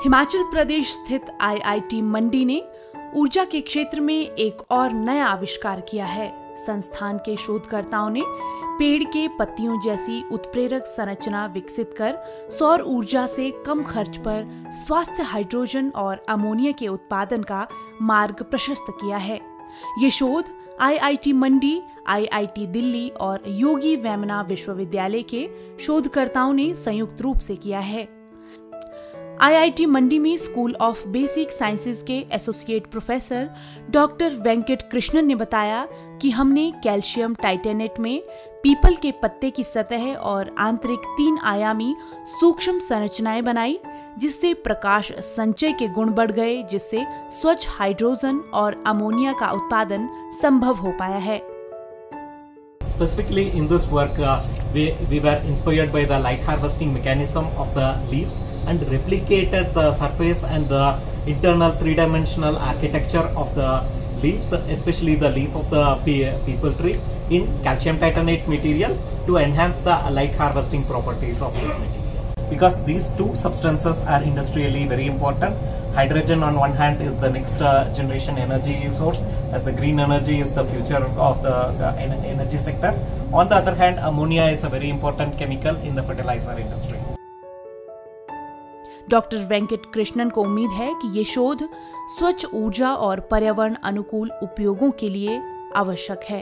हिमाचल प्रदेश स्थित IIT मंडी ने ऊर्जा के क्षेत्र में एक और नया आविष्कार किया है। संस्थान के शोधकर्ताओं ने पेड़ के पत्तियों जैसी उत्प्रेरक संरचना विकसित कर सौर ऊर्जा से कम खर्च पर स्वास्थ्य हाइड्रोजन और अमोनिया के उत्पादन का मार्ग प्रशस्त किया है। ये शोध IIT मंडी, IIT दिल्ली और योगी वेमना विश्वविद्यालय के शोधकर्ताओं ने संयुक्त रूप से किया है। IIT मंडी में स्कूल ऑफ बेसिक साइंसेज के associate professor doctor Venkat Krishnan ने बताया कि हमने कैल्शियम टाइटेनेट में पीपल के पत्ते की सतह और आंतरिक 3 आयामी सूक्ष्म संरचनाएं बनाई, जिससे प्रकाश संचय के गुण बढ़ गए, जिससे स्वच्छ हाइड्रोजन और अमोनिया का उत्पादन संभव हो पाया है। Specifically in this work, we were inspired by the light harvesting mechanism of the leaves and replicated the surface and the internal three-dimensional architecture of the leaves, especially the leaf of the peepal tree, in calcium titanate material to enhance the light harvesting properties of this material. Because these two substances are industrially very important. Hydrogen on one hand is the next generation energy source, as the green energy is the future of the energy sector. On the other hand, ammonia is a very important chemical in the fertilizer industry. Doctor Venkat Krishnan को उम्मीद है कि ये शोध स्वच्छ ऊर्जा और पर्यावरण अनुकूल उपयोगों के लिए आवश्यक है।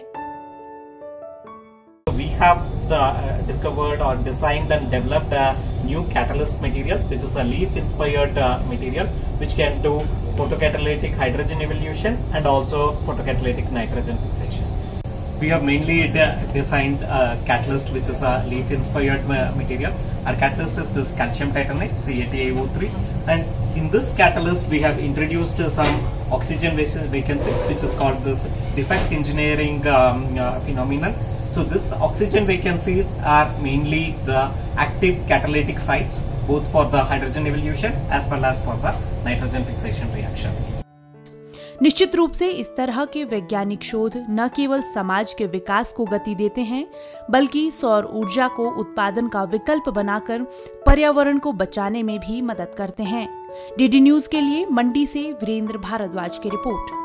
We have discovered or designed and developed a new catalyst material, which is a leaf-inspired material, which can do photocatalytic hydrogen evolution and also photocatalytic nitrogen fixation. We have mainly designed a catalyst which is a leaf-inspired material. Our catalyst is this calcium titanate, CaTiO3, and in this catalyst we have introduced some oxygen vacancies, which is called this defect engineering phenomenon. So this oxygen vacancies are mainly the active catalytic sites, both for the hydrogen evolution as well as for the nitrogen fixation reactions. निश्चित रूप से इस तरह के वैज्ञानिक शोध न केवल समाज के विकास को गति देते हैं, बल्कि सौर ऊर्जा को उत्पादन का विकल्प बनाकर पर्यावरण को बचाने में भी मदद करते हैं। DD न्यूज के लिए मंडी से वीरेंद्र भारद्वाज की रिपोर्ट।